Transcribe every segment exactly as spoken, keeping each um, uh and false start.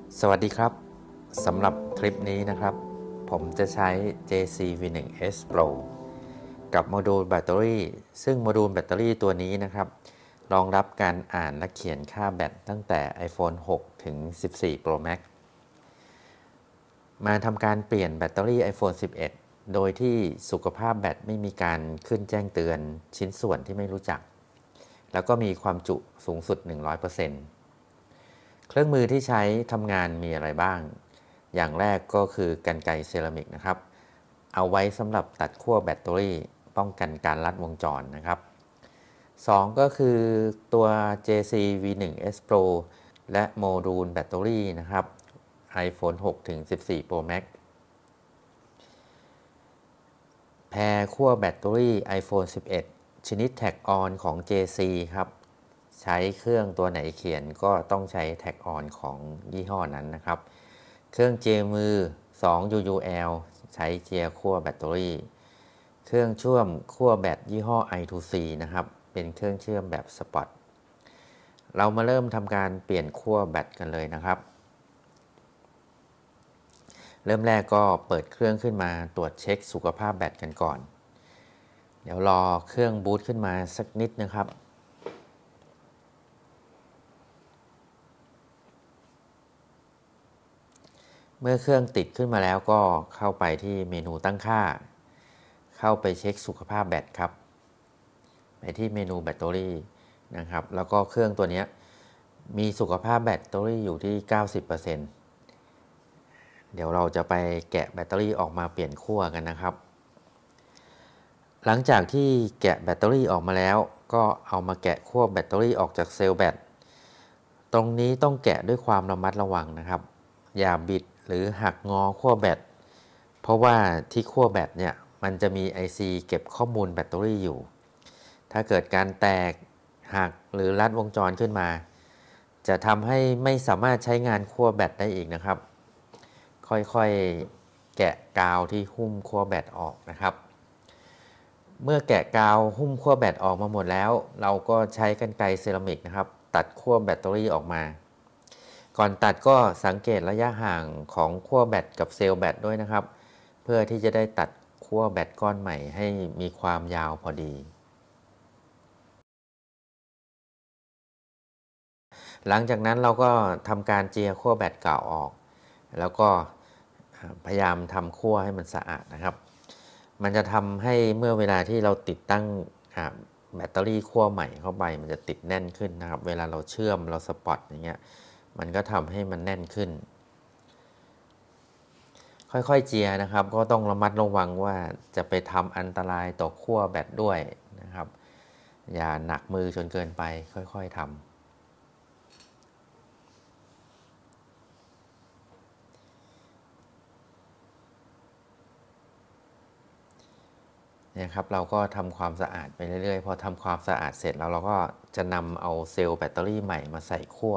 สวัสดีครับสำหรับคลิปนี้นะครับผมจะใช้ เจ ซี วี วัน เอส Pro กับโมดูลแบตเตอรี่ซึ่งโมดูลแบตเตอรี่ตัวนี้นะครับรองรับการอ่านและเขียนค่าแบตตั้งแต่ iPhone หก ถึง สิบสี่ Pro Max มาทำการเปลี่ยนแบตเตอรี่ iPhone สิบเอ็ด โดยที่สุขภาพแบตไม่มีการขึ้นแจ้งเตือนชิ้นส่วนที่ไม่รู้จักแล้วก็มีความจุสูงสุด หนึ่งร้อยเปอร์เซ็นต์ เครื่องมือที่ใช้ทำงานมีอะไรบ้าง อย่างแรกก็คือกรรไกรเซรามิกนะครับ เอาไว้สำหรับตัดขั้วแบตเตอรี่ป้องกันการลัดวงจรนะครับสองก็คือตัว เจ ซี วี วัน เอส Pro และโมดูลแบตเตอรี่นะครับ iPhone หก ถึง สิบสี่ Pro Max แพรขั้วแบตเตอรี่ iPhone สิบเอ็ด ชนิดแท็กออนของ เจ ซี ครับใช้เครื่องตัวไหนเขียนก็ต้องใช้แท็กออนของยี่ห้อนั้นนะครับเครื่องเจียมือ สอง ยู ยู แอล ใช้เจียขั้วแบตเตอรี่เครื่องเชื่อมขั้วแบตยี่ห้อ ไอ ทู ซี นะครับเป็นเครื่องเชื่อมแบบสปอตเรามาเริ่มทำการเปลี่ยนขั้วแบตกันเลยนะครับเริ่มแรกก็เปิดเครื่องขึ้นมาตรวจเช็คสุขภาพแบตกันก่อนเดี๋ยวรอเครื่องบูตขึ้นมาสักนิดนะครับเมื่อเครื่องติดขึ้นมาแล้วก็เข้าไปที่เมนูตั้งค่าเข้าไปเช็คสุขภาพแบตครับไปที่เมนูแบตเตอรี่นะครับแล้วก็เครื่องตัวนี้มีสุขภาพแบตเตอรี่อยู่ที่ เก้าสิบเปอร์เซ็นต์ เดี๋ยวเราจะไปแกะแบตเตอรี่ออกมาเปลี่ยนขั้วกันนะครับหลังจากที่แกะแบตเตอรี่ออกมาแล้วก็เอามาแกะขั้วแบตเตอรี่ออกจากเซลล์แบตตรงนี้ต้องแกะด้วยความระมัดระวังนะครับอย่าบิดหรือหักงอขั้วแบตเพราะว่าที่ขั้วแบตเนี่ยมันจะมี ไอ ซี เก็บข้อมูลแบตเตอรี่อยู่ถ้าเกิดการแตกหักหรือลัดวงจรขึ้นมาจะทำให้ไม่สามารถใช้งานขั้วแบตได้อีกนะครับค่อยๆแกะกาวที่หุ้มขั้วแบตออกนะครับเมื่อแกะกาวหุ้มขั้วแบตออกมาหมดแล้วเราก็ใช้กรรไกรเซรามิกนะครับตัดขั้วแบตเตอรี่ออกมาก่อนตัดก็สังเกตระยะห่างของขั้วแบตกับเซลล์แบตด้วยนะครับเพื่อที่จะได้ตัดขั้วแบตก้อนใหม่ให้มีความยาวพอดีหลังจากนั้นเราก็ทำการเจียขั้วแบตเก่าออกแล้วก็พยายามทำขั้วให้มันสะอาดนะครับมันจะทำให้เมื่อเวลาที่เราติดตั้งแบตเตอรี่ขั้วใหม่เข้าไปมันจะติดแน่นขึ้นนะครับเวลาเราเชื่อมเราสปอตอย่างเงี้ยมันก็ทำให้มันแน่นขึ้นค่อยๆเจียนะครับก็ต้องระมัดระวังว่าจะไปทำอันตรายต่อขั้วแบตด้วยนะครับอย่าหนักมือจนเกินไปค่อยๆทำเนี่ยครับเราก็ทำความสะอาดไปเรื่อยๆพอทำความสะอาดเสร็จแล้วเราก็จะนำเอาเซลล์แบตเตอรี่ใหม่มาใส่ขั้ว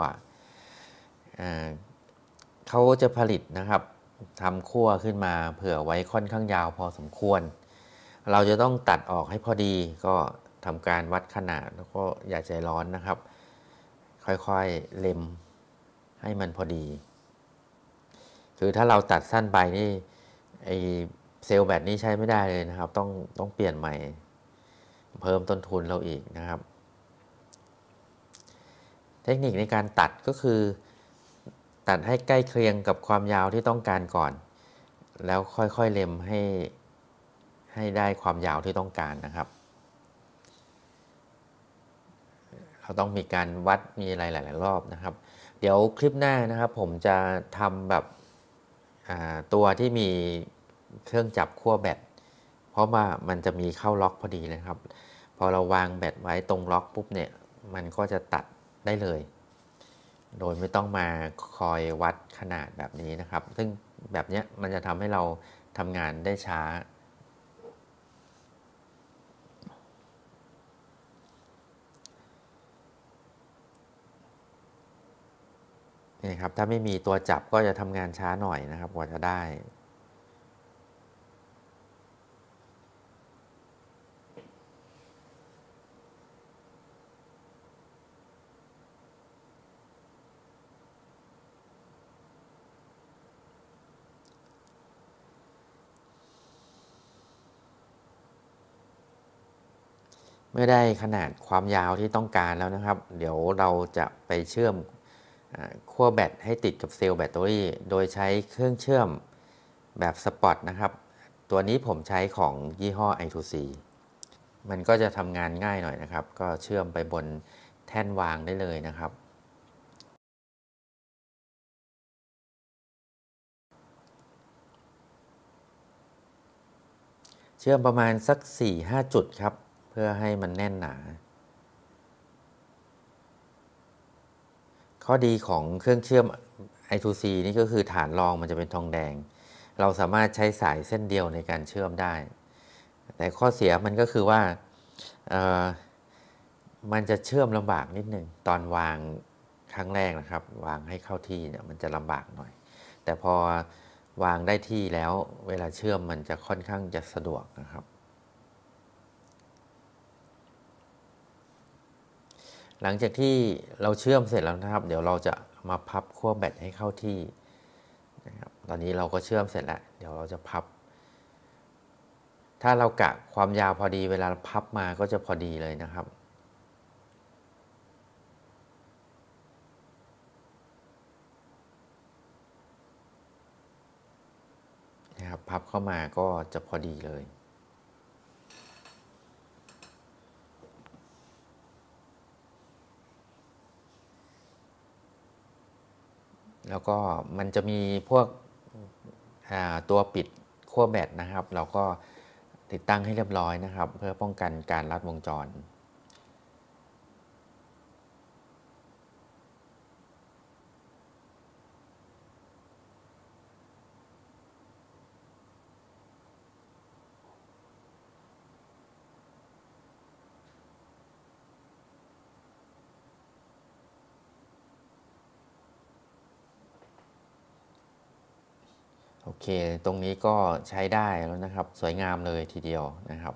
เขาจะผลิตนะครับทำขั้วขึ้นมาเผื่อไว้ค่อนข้างยาวพอสมควรเราจะต้องตัดออกให้พอดีก็ทำการวัดขนาดแล้วก็อย่าใจร้อนนะครับค่อยๆเล็มให้มันพอดีคือถ้าเราตัดสั้นไปนี่ไอเซลล์แบตนี่ใช้ไม่ได้เลยนะครับต้องต้องเปลี่ยนใหม่เพิ่มต้นทุนเราอีกนะครับเทคนิคในการตัดก็คือตัดให้ใกล้เคียงกับความยาวที่ต้องการก่อนแล้วค่อยๆเล็มให้ให้ได้ความยาวที่ต้องการนะครับเราต้องมีการวัดมีอะไรหลายๆรอบนะครับเดี๋ยวคลิปหน้านะครับผมจะทำแบบตัวที่มีเครื่องจับขั้วแบตเพราะว่ามันจะมีเข้าล็อกพอดีเลยครับพอเราวางแบตไว้ตรงล็อกปุ๊บเนี่ยมันก็จะตัดได้เลยโดยไม่ต้องมาคอยวัดขนาดแบบนี้นะครับซึ่งแบบนี้มันจะทำให้เราทำงานได้ช้านี่ครับถ้าไม่มีตัวจับก็จะทำงานช้าหน่อยนะครับกว่าจะได้เมื่อได้ขนาดความยาวที่ต้องการแล้วนะครับเดี๋ยวเราจะไปเชื่อมขั้วแบตให้ติดกับเซลล์แบตเตอรี่โดยใช้เครื่องเชื่อมแบบสปอตนะครับตัวนี้ผมใช้ของยี่ห้อ ไอ ทู ซี มันก็จะทำงานง่ายหน่อยนะครับก็เชื่อมไปบนแท่นวางได้เลยนะครับเชื่อมประมาณสัก สี่ถึงห้า จุดครับเพื่อให้มันแน่นหนาข้อดีของเครื่องเชื่อม ไอ ทู ซี นี่ก็คือฐานรองมันจะเป็นทองแดงเราสามารถใช้สายเส้นเดียวในการเชื่อมได้แต่ข้อเสียมันก็คือว่ามันจะเชื่อมลำบากนิดนึงตอนวางครั้งแรกนะครับวางให้เข้าที่เนี่ยมันจะลำบากหน่อยแต่พอวางได้ที่แล้วเวลาเชื่อมมันจะค่อนข้างจะสะดวกนะครับหลังจากที่เราเชื่อมเสร็จแล้วนะครับเดี๋ยวเราจะมาพับขั้วแบตให้เข้าที่นะครับตอนนี้เราก็เชื่อมเสร็จแล้วเดี๋ยวเราจะพับถ้าเรากะความยาวพอดีเวลาพับมาก็จะพอดีเลยนะครับนะครับพับเข้ามาก็จะพอดีเลยแล้วก็มันจะมีพวกตัวปิดขั้วแบตนะครับเราก็ติดตั้งให้เรียบร้อยนะครับเพื่อป้องกันการลัดวงจรโอเคตรงนี้ก็ใช้ได้แล้วนะครับสวยงามเลยทีเดียวนะครับ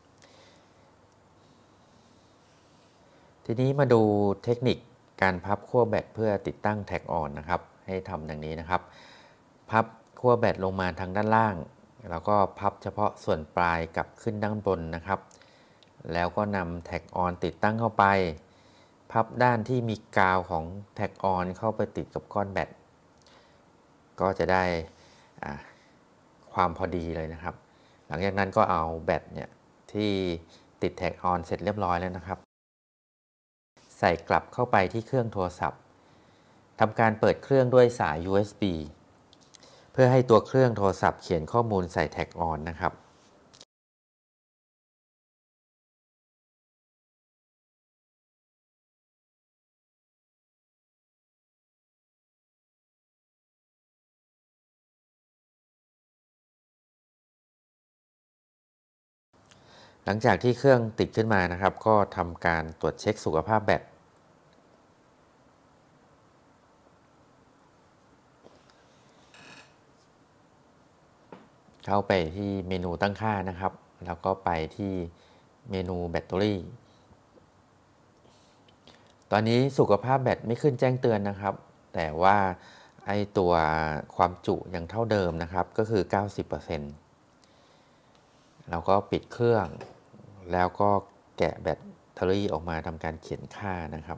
ทีนี้มาดูเทคนิคการพับขั้วแบตเพื่อติดตั้งแท็กออนนะครับให้ทำดังนี้นะครับพับขั้วแบตลงมาทางด้านล่างแล้วก็พับเฉพาะส่วนปลายกลับขึ้นด้านบนนะครับแล้วก็นำแท็กออนติดตั้งเข้าไปพับด้านที่มีกาวของแท็กออนเข้าไปติดกับก้อนแบตก็จะได้ความพอดีเลยนะครับหลังจากนั้นก็เอาแบตเนี่ยที่ติดแท็กออนเสร็จเรียบร้อยแล้วนะครับใส่กลับเข้าไปที่เครื่องโทรศัพท์ทำการเปิดเครื่องด้วยสาย ยู เอส บี เพื่อให้ตัวเครื่องโทรศัพท์เขียนข้อมูลใส่แท็กออนนะครับหลังจากที่เครื่องติดขึ้นมานะครับก็ทำการตรวจเช็คสุขภาพแบตเข้าไปที่เมนูตั้งค่านะครับแล้วก็ไปที่เมนูแบตเตอรี่ตอนนี้สุขภาพแบตไม่ขึ้นแจ้งเตือนนะครับแต่ว่าไอตัวความจุยังเท่าเดิมนะครับก็คือ เก้าสิบเปอร์เซ็นต์ เราก็ปิดเครื่องแล้วก็แกะแบตเตอรี่ออกมาทำการเขียนค่านะครับ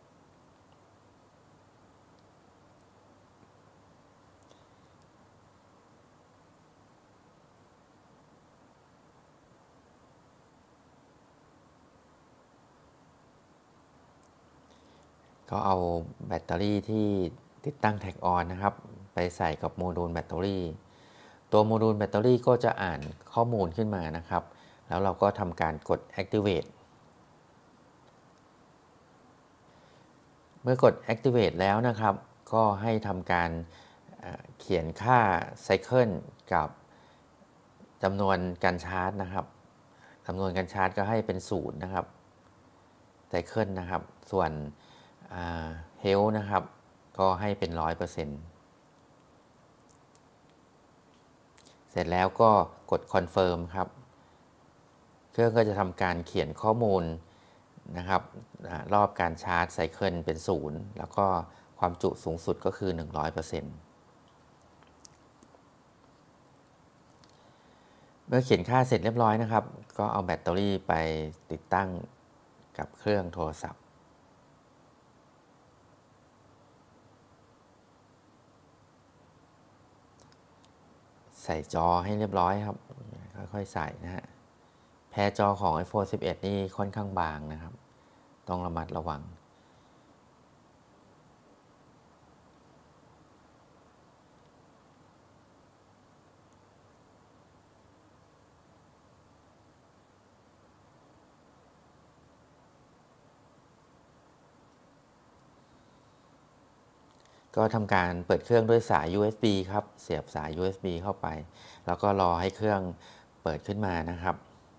ก็เอาแบตเตอรี่ที่ติดตั้งแท็กออนนะครับไปใส่กับโมดูลแบตเตอรี่ตัวโมดูลแบตเตอรี่ก็จะอ่านข้อมูลขึ้นมานะครับแล้วเราก็ทำการกด activate เมื่อกด activate แล้วนะครับก็ให้ทำการเขียนค่าไซเคิลกับจำนวนการชาร์จนะครับจำนวนการชาร์จก็ให้เป็นศูนย์นะครับไซเคิลนะครับส่วนเฮลนะครับก็ให้เป็น ร้อยเปอร์เซ็นต์ เสร็จแล้วก็กด confirm ครับเครื่องก็จะทำการเขียนข้อมูลนะครับรอบการชาร์จไซเคิลเป็นศูนย์แล้วก็ความจุสูงสุดก็คือ หนึ่งร้อยเปอร์เซ็นต์มื่อเขียนค่าเสร็จเรียบร้อยนะครับก็เอาแบตเตอรี่ไปติดตั้งกับเครื่องโทรศัพท์ใส่จอให้เรียบร้อยครับค่อยๆใส่นะฮะแพรจอของ ไอโฟน สิบเอ็ด นี่ค่อนข้างบางนะครับต้องระมัดระวังก็ทำการเปิดเครื่องด้วยสาย ยู เอส บี ครับเสียบสาย ยู เอส บี เข้าไปแล้วก็รอให้เครื่องเปิดขึ้นมานะครับ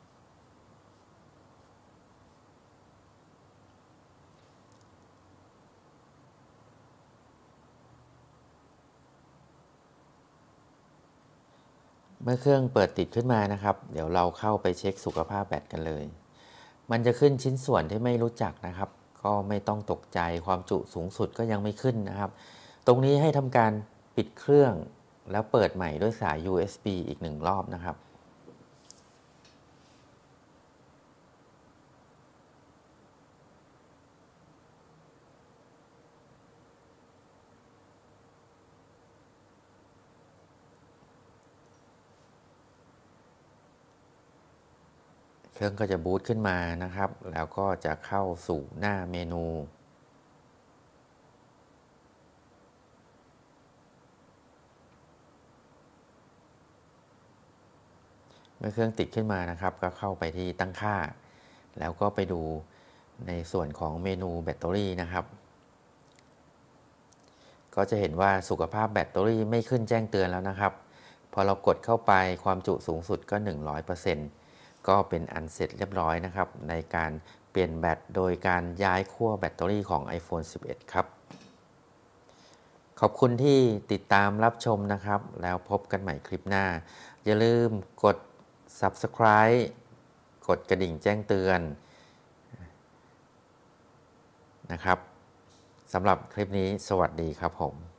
เมื่อเครื่องเปิดติดขึ้นมานะครับเดี๋ยวเราเข้าไปเช็คสุขภาพแบตกันเลยมันจะขึ้นชิ้นส่วนที่ไม่รู้จักนะครับก็ไม่ต้องตกใจความจุสูงสุดก็ยังไม่ขึ้นนะครับตรงนี้ให้ทำการปิดเครื่องแล้วเปิดใหม่ด้วยสาย ยู เอส บี อีกหนึ่งรอบนะครับเครื่องก็จะบูตขึ้นมานะครับแล้วก็จะเข้าสู่หน้าเมนูเมื่อเครื่องติดขึ้นมานะครับก็เข้าไปที่ตั้งค่าแล้วก็ไปดูในส่วนของเมนูแบตเตอรี่นะครับก็จะเห็นว่าสุขภาพแบตเตอรี่ไม่ขึ้นแจ้งเตือนแล้วนะครับพอเรากดเข้าไปความจุสูงสุดก็ หนึ่งร้อยเปอร์เซ็นต์ ก็เป็นอันเสร็จเรียบร้อยนะครับในการเปลี่ยนแบตโดยการย้ายขั้วแบตเตอรี่ของ ไอโฟน สิบเอ็ด ครับขอบคุณที่ติดตามรับชมนะครับแล้วพบกันใหม่คลิปหน้าอย่าลืมกด ซับสไครบ์ กดกระดิ่งแจ้งเตือนนะครับสำหรับคลิปนี้สวัสดีครับผม